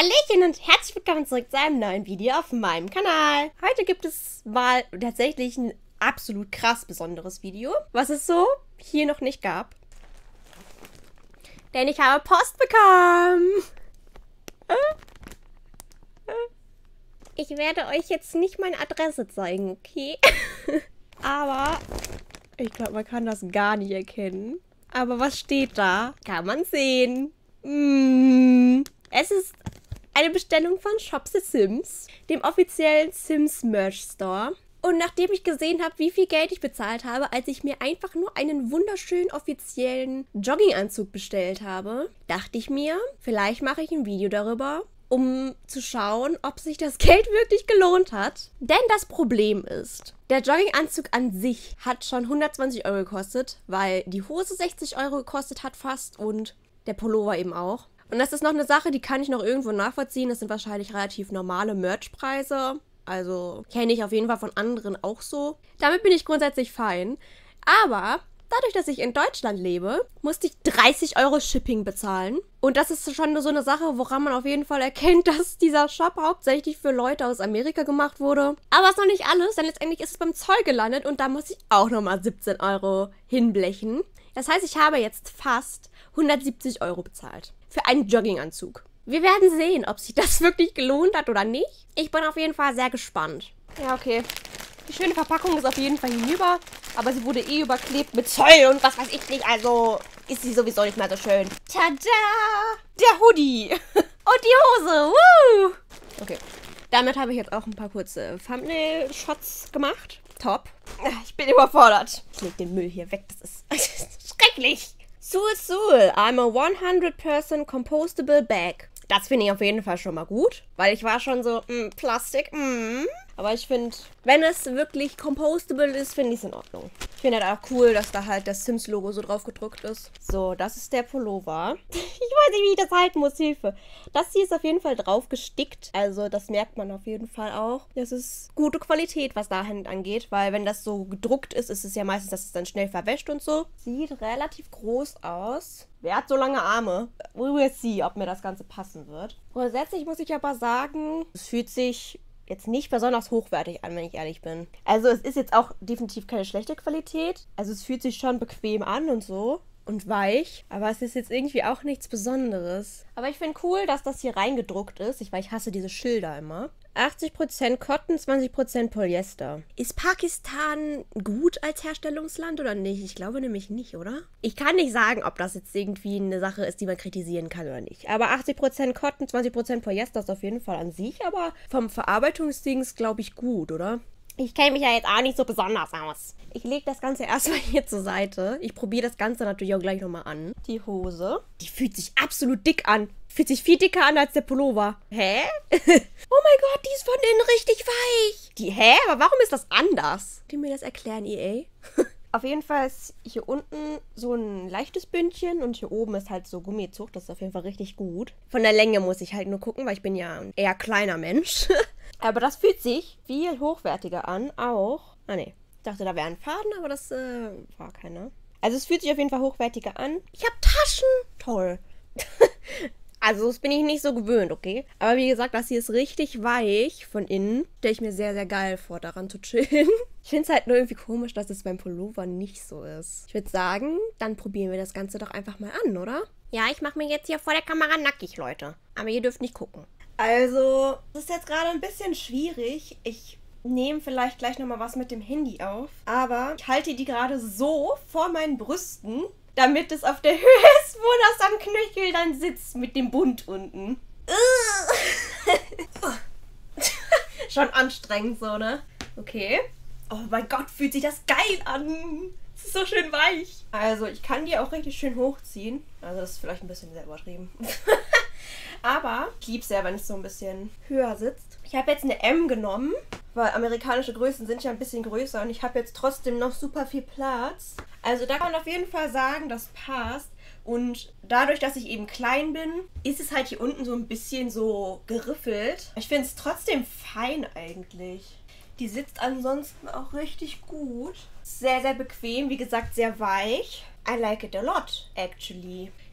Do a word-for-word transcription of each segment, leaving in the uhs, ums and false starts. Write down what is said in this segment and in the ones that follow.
Hallöchen und herzlich willkommen zurück zu einem neuen Video auf meinem Kanal. Heute gibt es mal tatsächlich ein absolut krass besonderes Video, was es so hier noch nicht gab. Denn ich habe Post bekommen. Ich werde euch jetzt nicht meine Adresse zeigen, okay? Aber ich glaube, man kann das gar nicht erkennen. Aber was steht da? Kann man sehen. Mm. Es ist eine Bestellung von Shop The Sims, dem offiziellen Sims Merch Store. Und nachdem ich gesehen habe, wie viel Geld ich bezahlt habe, als ich mir einfach nur einen wunderschönen offiziellen Jogginganzug bestellt habe, dachte ich mir, vielleicht mache ich ein Video darüber, um zu schauen, ob sich das Geld wirklich gelohnt hat. Denn das Problem ist, der Jogginganzug an sich hat schon hundertzwanzig Euro gekostet, weil die Hose sechzig Euro gekostet hat fast und der Pullover eben auch. Und das ist noch eine Sache, die kann ich noch irgendwo nachvollziehen. Das sind wahrscheinlich relativ normale Merchpreise. Also kenne ich auf jeden Fall von anderen auch so. Damit bin ich grundsätzlich fein. Aber dadurch, dass ich in Deutschland lebe, musste ich dreißig Euro Shipping bezahlen. Und das ist schon so eine Sache, woran man auf jeden Fall erkennt, dass dieser Shop hauptsächlich für Leute aus Amerika gemacht wurde. Aber es ist noch nicht alles, denn letztendlich ist es beim Zoll gelandet und da muss ich auch nochmal siebzehn Euro hinblechen. Das heißt, ich habe jetzt fast hundertsiebzig Euro bezahlt für einen Jogginganzug. Wir werden sehen, ob sich das wirklich gelohnt hat oder nicht. Ich bin auf jeden Fall sehr gespannt. Ja, okay. Die schöne Verpackung ist auf jeden Fall hinüber, aber sie wurde eh überklebt mit Zoll und was weiß ich nicht, also ist sie sowieso nicht mehr so schön. Tada! Der Hoodie und die Hose. Woo! Okay, damit habe ich jetzt auch ein paar kurze Thumbnail-Shots gemacht. Top. Ich bin überfordert. Ich lege den Müll hier weg, das ist schrecklich. Sul Sul, I'm a hundred percent compostable bag. Das finde ich auf jeden Fall schon mal gut, weil ich war schon so, mh, Plastik, mh. Aber ich finde, wenn es wirklich compostable ist, finde ich es in Ordnung. Ich finde halt auch cool, dass da halt das Sims-Logo so drauf gedruckt ist. So, das ist der Pullover. Ich weiß nicht, wie ich das halten muss, Hilfe. Das hier ist auf jeden Fall drauf gestickt. Also das merkt man auf jeden Fall auch. Das ist gute Qualität, was dahin angeht, weil wenn das so gedruckt ist, ist es ja meistens, dass es dann schnell verwäscht und so. Sieht relativ groß aus. Wer hat so lange Arme? We will see, ob mir das Ganze passen wird. Grundsätzlich muss ich aber sagen, es fühlt sich jetzt nicht besonders hochwertig an, wenn ich ehrlich bin. Also es ist jetzt auch definitiv keine schlechte Qualität. Also es fühlt sich schon bequem an und so. Und weich. Aber es ist jetzt irgendwie auch nichts Besonderes. Aber ich finde cool, dass das hier reingedruckt ist. Ich, weil ich hasse diese Schilder immer. achtzig Prozent Cotton, zwanzig Prozent Polyester. Ist Pakistan gut als Herstellungsland oder nicht? Ich glaube nämlich nicht, oder? Ich kann nicht sagen, ob das jetzt irgendwie eine Sache ist, die man kritisieren kann oder nicht. Aber achtzig Prozent Cotton, zwanzig Prozent Polyester ist auf jeden Fall an sich. Aber vom Verarbeitungsdings glaube ich gut, oder? Ich kenne mich ja jetzt auch nicht so besonders aus. Ich lege das Ganze erstmal hier zur Seite. Ich probiere das Ganze natürlich auch gleich nochmal an. Die Hose. Die fühlt sich absolut dick an. Fühlt sich viel dicker an als der Pullover. Hä? Oh mein Gott, die ist von innen richtig weich. Die, hä? Aber warum ist das anders? Könnt ihr mir das erklären, E A? Auf jeden Fall ist hier unten so ein leichtes Bündchen und hier oben ist halt so Gummizug. Das ist auf jeden Fall richtig gut. Von der Länge muss ich halt nur gucken, weil ich bin ja ein eher kleiner Mensch. Aber das fühlt sich viel hochwertiger an, auch. Ah, ne. Ich dachte, da wäre ein Faden, aber das äh, war keiner. Also es fühlt sich auf jeden Fall hochwertiger an. Ich habe Taschen. Toll. Also das bin ich nicht so gewöhnt, okay? Aber wie gesagt, das hier ist richtig weich von innen. Stelle ich mir sehr, sehr geil vor, daran zu chillen. Ich finde es halt nur irgendwie komisch, dass es beim Pullover nicht so ist. Ich würde sagen, dann probieren wir das Ganze doch einfach mal an, oder? Ja, ich mache mir jetzt hier vor der Kamera nackig, Leute. Aber ihr dürft nicht gucken. Also, das ist jetzt gerade ein bisschen schwierig. Ich nehme vielleicht gleich nochmal was mit dem Handy auf. Aber ich halte die gerade so vor meinen Brüsten, damit es auf der Höhe ist, wo das am Knöchel dann sitzt mit dem Bund unten. Schon anstrengend so, ne? Okay. Oh mein Gott, fühlt sich das geil an. Es ist so schön weich. Also, ich kann die auch richtig schön hochziehen. Also, das ist vielleicht ein bisschen sehr übertrieben. Aber ich liebe es ja, wenn es so ein bisschen höher sitzt. Ich habe jetzt eine M genommen, weil amerikanische Größen sind ja ein bisschen größer und ich habe jetzt trotzdem noch super viel Platz. Also da kann man auf jeden Fall sagen, das passt. Und dadurch, dass ich eben klein bin, ist es halt hier unten so ein bisschen so geriffelt. Ich finde es trotzdem fein eigentlich. Die sitzt ansonsten auch richtig gut. Sehr, sehr bequem, wie gesagt, sehr weich. I like it a lot, actually.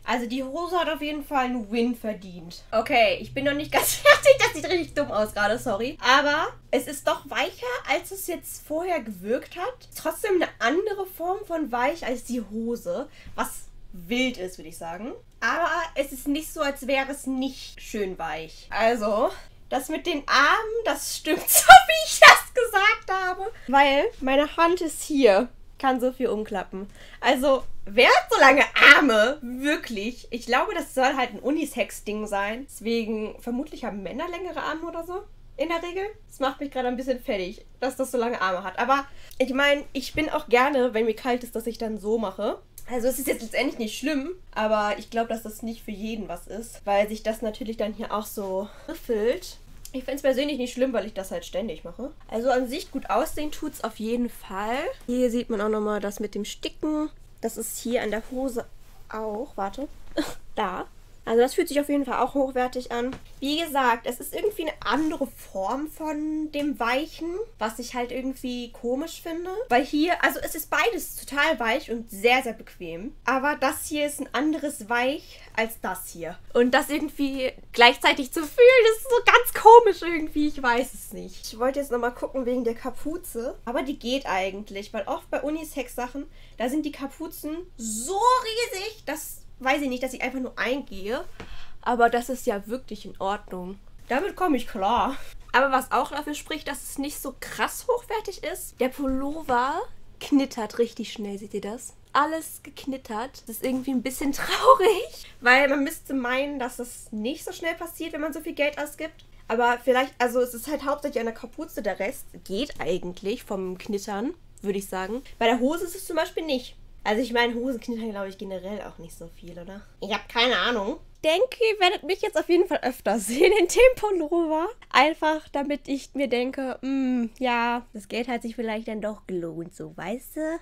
Also die Hose hat auf jeden Fall einen Win verdient. Okay, ich bin noch nicht ganz fertig. Das sieht richtig dumm aus gerade, sorry. Aber es ist doch weicher, als es jetzt vorher gewirkt hat. Trotzdem eine andere Form von weich als die Hose. Was wild ist, würde ich sagen. Aber es ist nicht so, als wäre es nicht schön weich. Also, das mit den Armen, das stimmt so, wie ich das gesagt habe. Weil meine Hand ist hier. Kann so viel umklappen. Also, wer hat so lange Arme? Wirklich? Ich glaube, das soll halt ein Unisex-Ding sein. Deswegen, vermutlich haben Männer längere Arme oder so. In der Regel. Das macht mich gerade ein bisschen fertig, dass das so lange Arme hat. Aber ich meine, ich bin auch gerne, wenn mir kalt ist, dass ich dann so mache. Also es ist jetzt letztendlich nicht schlimm, aber ich glaube, dass das nicht für jeden was ist. Weil sich das natürlich dann hier auch so riffelt. Ich finde es persönlich nicht schlimm, weil ich das halt ständig mache. Also an sich gut aussehen tut es auf jeden Fall. Hier sieht man auch nochmal das mit dem Sticken. Das ist hier an der Hose auch. Warte. Da. Also das fühlt sich auf jeden Fall auch hochwertig an. Wie gesagt, es ist irgendwie eine andere Form von dem Weichen, was ich halt irgendwie komisch finde. Weil hier, also es ist beides total weich und sehr, sehr bequem. Aber das hier ist ein anderes Weich als das hier. Und das irgendwie gleichzeitig zu fühlen, das ist so ganz komisch irgendwie. Ich weiß es nicht. Ich wollte jetzt nochmal gucken wegen der Kapuze. Aber die geht eigentlich, weil oft bei Unisex-Sachen, da sind die Kapuzen so riesig, dass... Weiß ich nicht, dass ich einfach nur eingehe. Aber das ist ja wirklich in Ordnung. Damit komme ich klar. Aber was auch dafür spricht, dass es nicht so krass hochwertig ist. Der Pullover knittert richtig schnell, seht ihr das? Alles geknittert. Das ist irgendwie ein bisschen traurig. Weil man müsste meinen, dass das nicht so schnell passiert, wenn man so viel Geld ausgibt. Aber vielleicht, also es ist halt hauptsächlich an der Kapuze. Der Rest geht eigentlich vom Knittern, würde ich sagen. Bei der Hose ist es zum Beispiel nicht. Also ich meine, Hosen knittern, glaube ich, generell auch nicht so viel, oder? Ich habe keine Ahnung. Ich denke, ihr werdet mich jetzt auf jeden Fall öfter sehen in dem Pullover. Einfach, damit ich mir denke, mh, ja, das Geld hat sich vielleicht dann doch gelohnt, so, weißt du?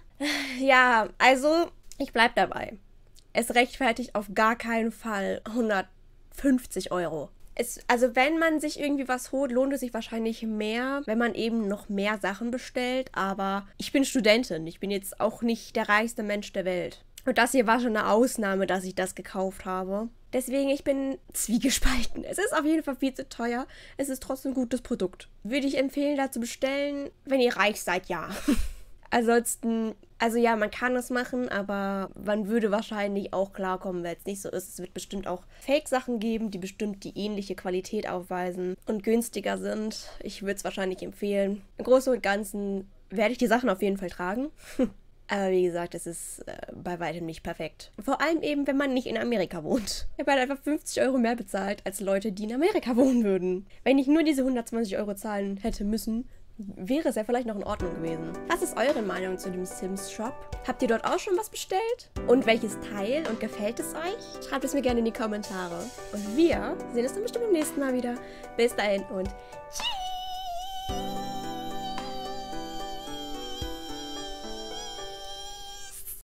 Ja, also, ich bleib dabei. Es rechtfertigt auf gar keinen Fall hundertfünfzig Euro. Es, also wenn man sich irgendwie was holt, lohnt es sich wahrscheinlich mehr, wenn man eben noch mehr Sachen bestellt. Aber ich bin Studentin. Ich bin jetzt auch nicht der reichste Mensch der Welt. Und das hier war schon eine Ausnahme, dass ich das gekauft habe. Deswegen, ich bin zwiegespalten. Es ist auf jeden Fall viel zu teuer. Es ist trotzdem ein gutes Produkt. Würde ich empfehlen, da zu bestellen, wenn ihr reich seid, ja. Ansonsten, also ja, man kann es machen, aber man würde wahrscheinlich auch klarkommen, wenn es nicht so ist. Es wird bestimmt auch Fake-Sachen geben, die bestimmt die ähnliche Qualität aufweisen und günstiger sind. Ich würde es wahrscheinlich empfehlen. Im Großen und Ganzen werde ich die Sachen auf jeden Fall tragen. Aber wie gesagt, es ist äh, bei weitem nicht perfekt. Vor allem eben, wenn man nicht in Amerika wohnt. Ich habe halt einfach fünfzig Euro mehr bezahlt als Leute, die in Amerika wohnen würden. Wenn ich nur diese hundertzwanzig Euro zahlen hätte müssen, wäre es ja vielleicht noch in Ordnung gewesen. Was ist eure Meinung zu dem Sims-Shop? Habt ihr dort auch schon was bestellt? Und welches Teil? Und gefällt es euch? Schreibt es mir gerne in die Kommentare. Und wir sehen uns dann bestimmt beim nächsten Mal wieder. Bis dahin und tschüss!